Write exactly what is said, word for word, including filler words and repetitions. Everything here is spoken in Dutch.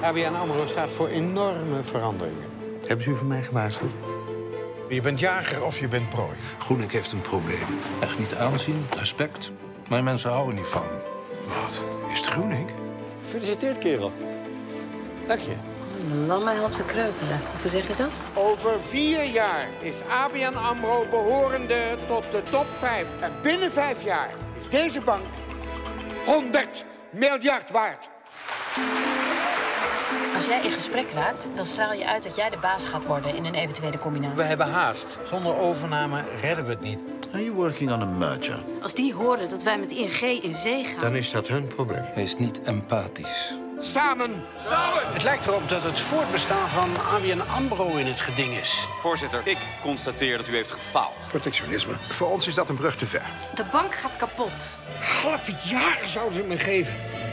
A B N AMRO staat voor enorme veranderingen. Hebben ze u van mij gewaarschuwd? Je bent jager of je bent prooi. Groenik heeft een probleem. Echt niet aanzien, respect. Maar mensen houden niet van hem. Wat? Is het Groenik? Gefeliciteerd, kerel. Dank je. Lammen helpt te kreupelen. Hoe zeg je dat? Over vier jaar is A B N AMRO behorende tot de top vijf. En binnen vijf jaar is deze bank honderd miljard waard. Als jij in gesprek raakt, dan straal je uit dat jij de baas gaat worden in een eventuele combinatie. We hebben haast. Zonder overname redden we het niet. Are you working on a merger? Als die horen dat wij met I N G in zee gaan... Dan is dat hun probleem. Hij is niet empathisch. Samen! Het lijkt erop dat het voortbestaan van A B N AMRO in het geding is. Voorzitter, ik constateer dat u heeft gefaald. Protectionisme. Voor ons is dat een brug te ver. De bank gaat kapot. Half jaar zouden ze me geven.